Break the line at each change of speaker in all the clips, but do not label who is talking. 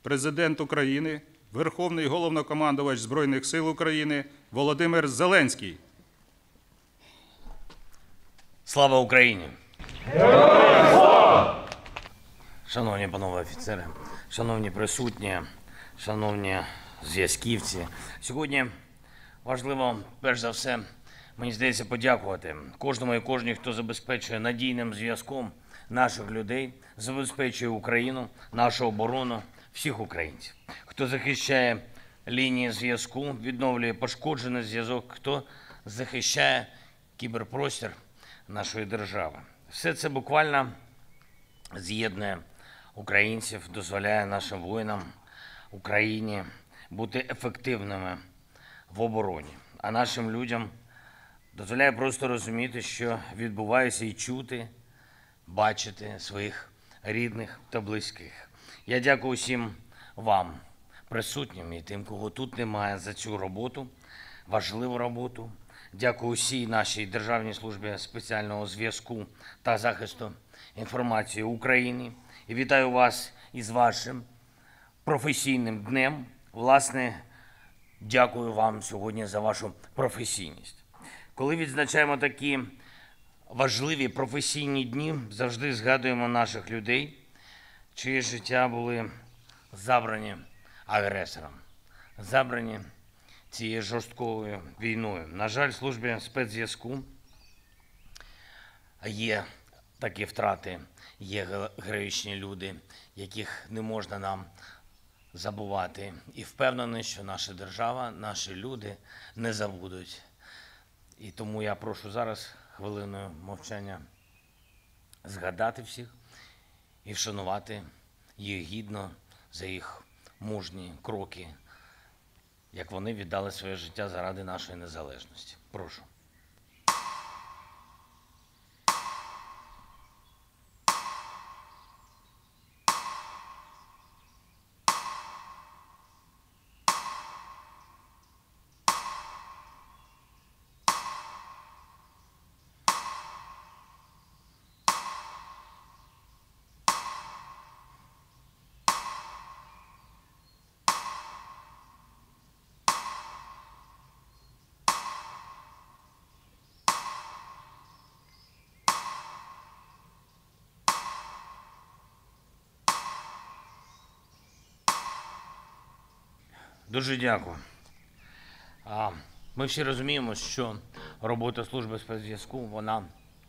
Президент України, Верховний Головнокомандувач Збройних сил України Володимир Зеленський.
Слава Україні! Шановні панове офіцери, шановні присутні, шановні зв'язківці. Сьогодні важливо, перш за все, мені здається, подякувати кожному і кожній, хто забезпечує надійним зв'язком наших людей, забезпечує Україну, нашу оборону, всіх українців. Хто захищає лінії зв'язку, відновлює пошкоджений зв'язок, хто захищає кіберпростір нашої держави. Все це буквально з'єднує українців, дозволяє нашим воїнам, Україні бути ефективними в обороні. А нашим людям дозволяє просто розуміти, що відбувається, і чути, бачити своїх рідних та близьких. Я дякую всім вам, присутнім і тим, кого тут немає, за цю роботу, важливу роботу. Дякую усій нашій Державній службі спеціального зв'язку та захисту інформації України. І вітаю вас із вашим професійним днем. Власне, дякую вам сьогодні за вашу професійність. Коли відзначаємо такі важливі професійні дні, завжди згадуємо наших людей, чиї життя були забрані агресором, забрані цією жорсткою війною. На жаль, в службі спецзв'язку є такі втрати, є героїчні люди, яких не можна нам забувати. І впевнений, що наша держава, наші люди не забудуть. І тому я прошу зараз хвилиною мовчання згадати всіх і вшанувати їх гідно за їх мужні кроки, як вони віддали своє життя заради нашої незалежності. Прошу. Дуже дякую. Ми всі розуміємо, що робота служби спецзв'язку, вона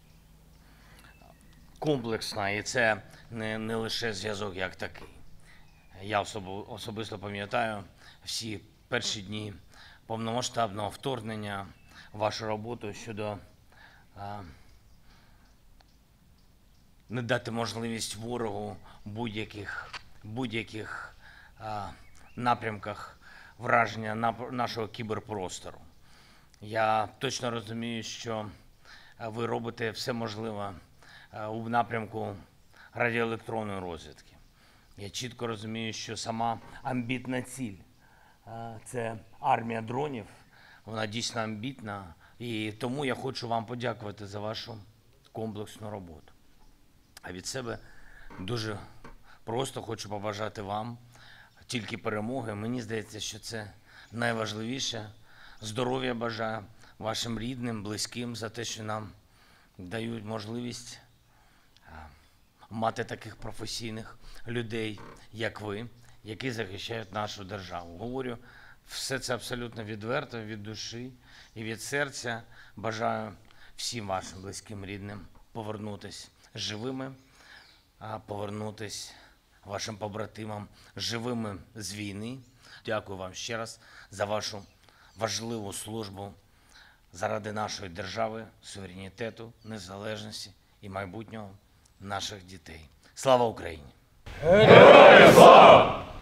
комплексна, і це не лише зв'язок як такий. Я особисто пам'ятаю всі перші дні повномасштабного вторгнення, вашу роботу щодо не дати можливість ворогу будь-яких напрямках враження нашого кіберпростору. Я точно розумію, що ви робите все можливе у напрямку радіоелектронної розвідки. Я чітко розумію, що сама амбітна ціль – це армія дронів, вона дійсно амбітна, і тому я хочу вам подякувати за вашу комплексну роботу. А від себе дуже просто хочу побажати вам тільки перемоги. Мені здається, що це найважливіше. Здоров'я бажаю вашим рідним, близьким за те, що нам дають можливість мати таких професійних людей, як ви, які захищають нашу державу. Говорю все це абсолютно відверто, від душі і від серця. Бажаю всім вашим близьким, рідним повернутися живими, повернутися вашим побратимам живими з війни. Дякую вам ще раз за вашу важливу службу заради нашої держави, суверенітету, незалежності і майбутнього наших дітей. Слава Україні!
Героям слава!